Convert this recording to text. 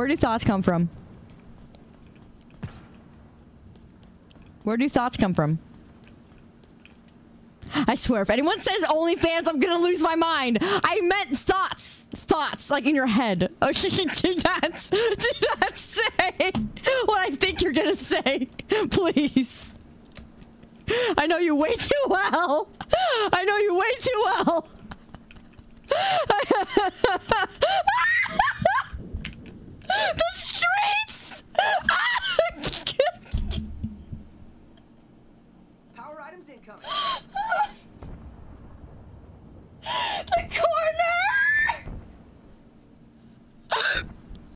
Where do thoughts come from? Where do thoughts come from? I swear, if anyone says OnlyFans, I'm gonna lose my mind. I meant thoughts. Thoughts, like in your head. Oh, do not say what I think you're gonna say. Please. I know you way too well. I know you way too well. The streets!